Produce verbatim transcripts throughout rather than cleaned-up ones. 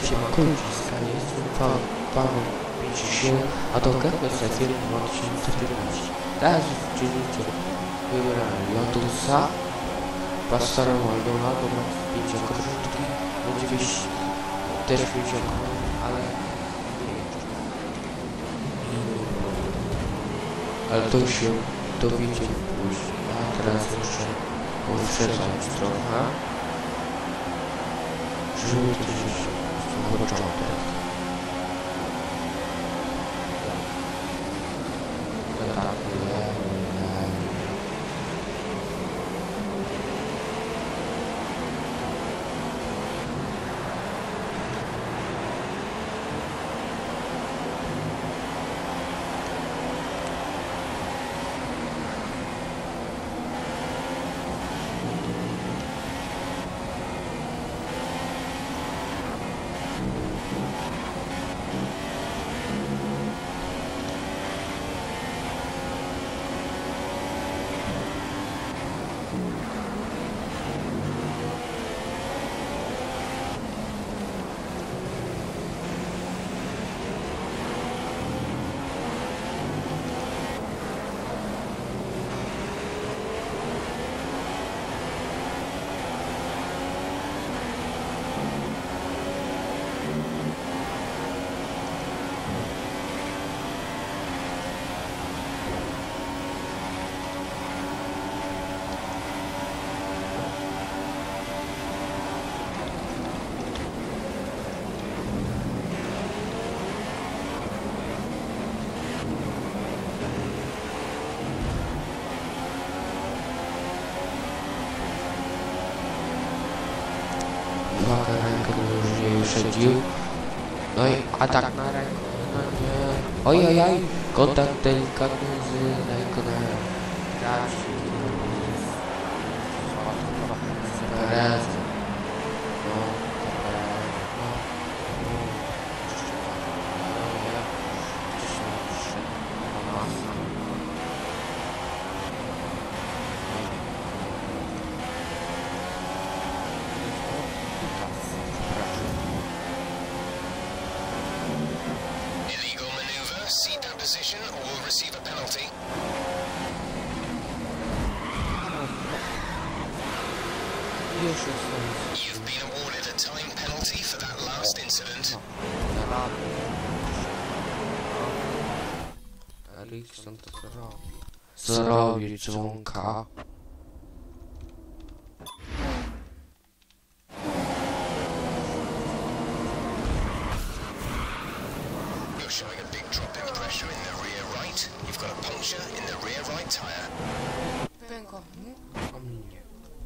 się ma kończyć stanie Paweł pięćdziesiąt siedem, a to Kepler Safir dwa tysiące piętnaście. Teraz czynicie wybrałem Lotusa, Pastora Maldonado ma pięciokrotki, będzie wieść też pięciokrotki, ale nie jeszcze. Ale to się dowiecie później, a teraz muszę poszerzać trochę, żeby to się na początek. Uwaga, rękę już nie wyprzedził. No i atak na rękę. No nie. Oj, oj, oj. Kontakt delikatny z rękonem. Traci. Z Perezem. No, Perez. No. Cede that position or will receive a penalty. You've been awarded a time penalty for that last incident. Erikson to zrobi. Zrobi dzwonka. Showing a big drop in pressure in the rear right. You've got a puncture in the rear right tyre. Pęka. A mnie.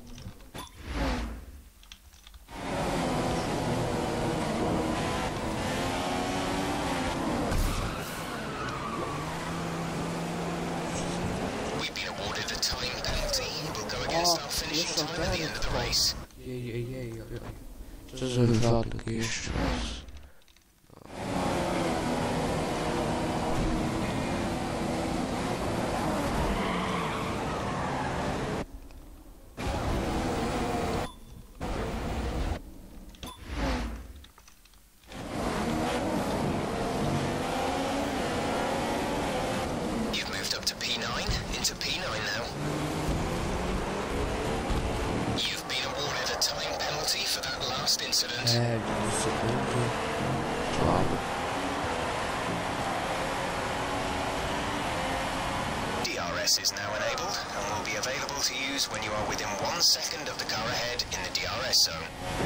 We've been awarded a time penalty. We'll go against our finishing time at the end of the race. Jej, jej, jej, jej. Co za wypadek jeszcze raz. Up to P nine, into P nine now. You've been awarded a time penalty for that last incident. D R S is now enabled and will be available to use when you are within one second of the car ahead in the D R S zone.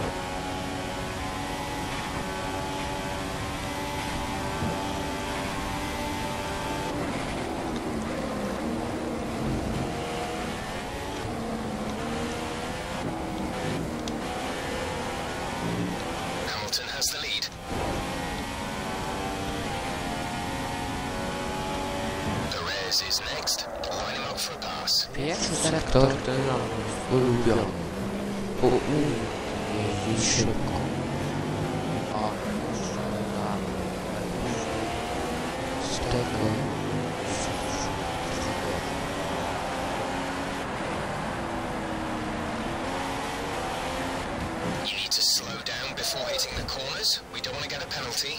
Has the lead. Perez is next. Line him up for a pass. Pierwszy sektor ten ulubiony. Bo umie jeździć szybko. A z tego you need to slow down before hitting the corners. fast. We don't want to get a penalty.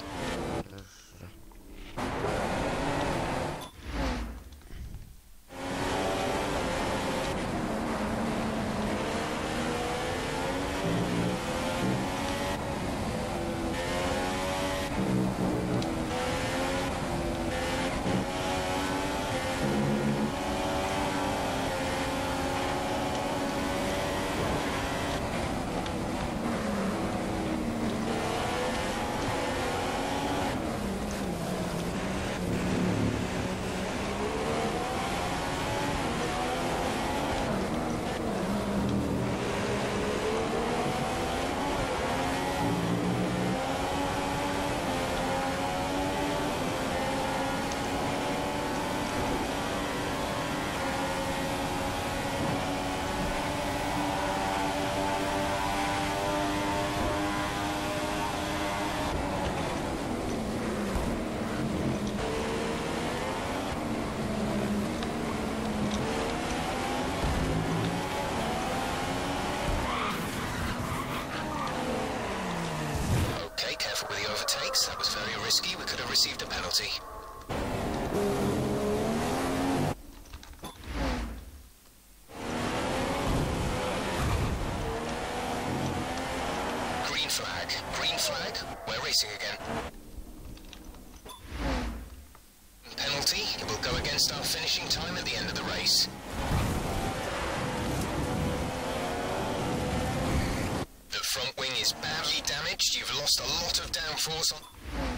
Careful with the overtakes. That was very risky. We could have received a penalty. Green flag. Green flag. We're racing again. Penalty. It will go against our finishing time at the end of the race. The front wing is badly damaged. You've lost a lot of downforce on...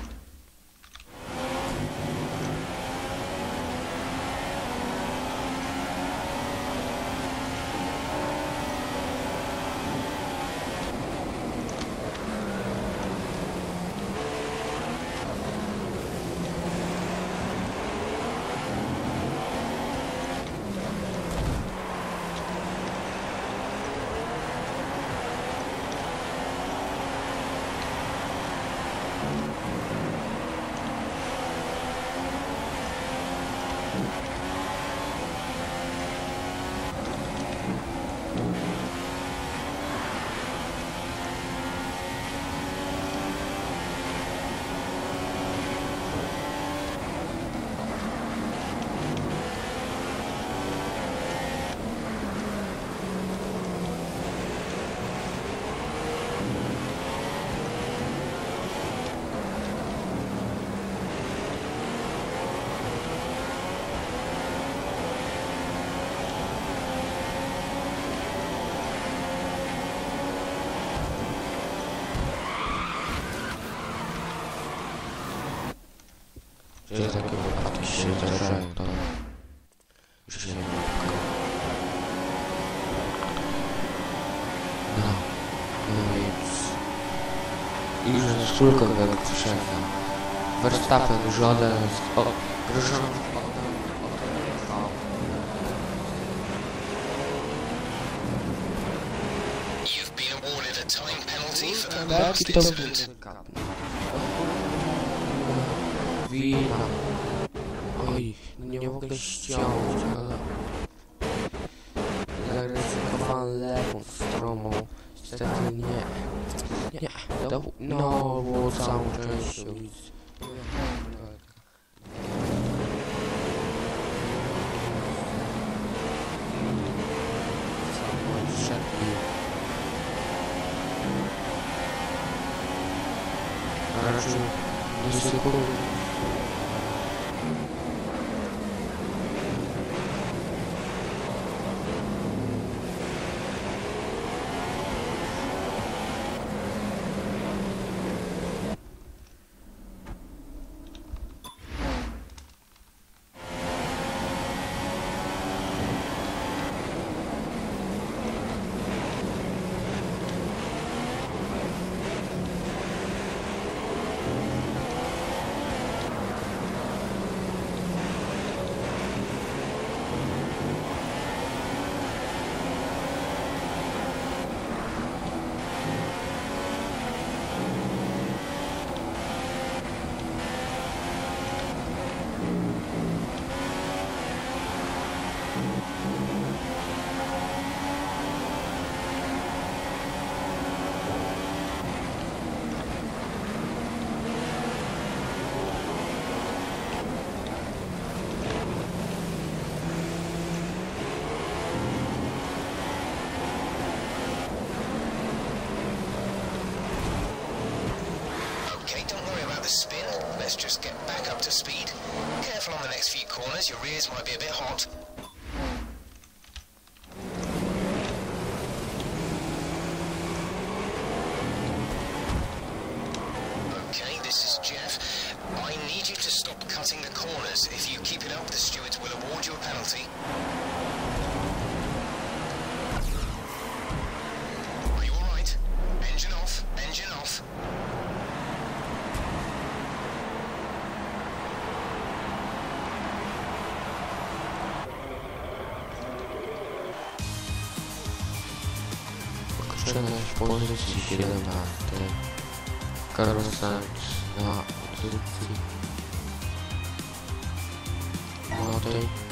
Że takie wypadki się zdarzają, to już nie ma. No, no więc... I że tylko jak wszędzie. Verstappen żaden z... O, grożoną You've been awarded a time penalty for that tak, last i to... incident. Wina. Oj, nie mogę ściągnąć, ale... Zaryzykowałem lewą stroną. Niestety nie. Nie, to... No, było całą częścią. A raczej do sekundy. Okay, don't worry about the spin. Let's just get back up to speed. Careful on the next few corners, your rears might be a bit hot. Okay, this is Jeff. I need you to stop cutting the corners. If you keep it up, the stewards will award you a penalty. Are you alright? Engine off, engine off. Okrzyżować w pozycji siedemnastej. Carlos Sainz na pozycji piątej.